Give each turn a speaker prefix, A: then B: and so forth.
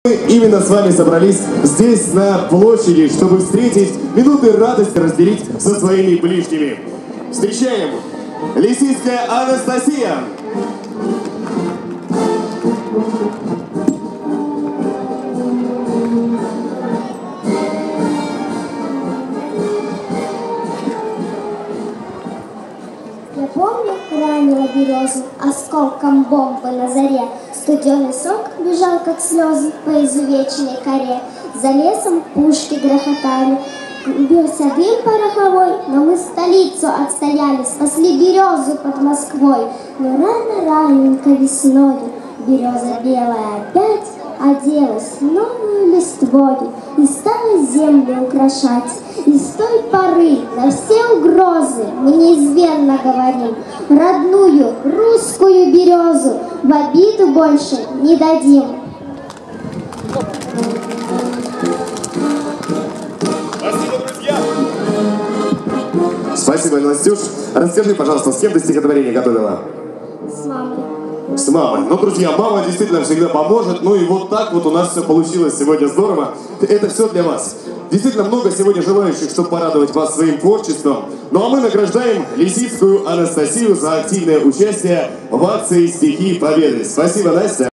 A: Мы именно с вами собрались здесь, на площади, чтобы встретить минуты радости, разделить со своими ближними. Встречаем Лисицкая Анастасия.
B: Я помню, ранила березу осколком бомбы на заре. Студеный сок бежал, как слезы, по изувеченной коре. За лесом пушки грохотали, бился дым пороховой, но мы столицу отстояли, спасли березу под Москвой. Но рано-раненько весною береза белая опять оделась новую листвою и стала землю украшать. И с той поры на все угрозы мы неизменно говорим: родную русскую березу в обиду больше не дадим.
A: Спасибо, друзья! Спасибо, Настюш. Расскажи, пожалуйста, с кем ты стихотворение готовила?
B: С мамой.
A: С мамой. Ну, друзья, мама действительно всегда поможет. Ну и вот так вот у нас все получилось сегодня здорово. Это все для вас. Действительно много сегодня желающих, чтобы порадовать вас своим творчеством. Ну а мы награждаем Лисицкую Анастасию за активное участие в акции «Стихи Победы». Спасибо, Настя.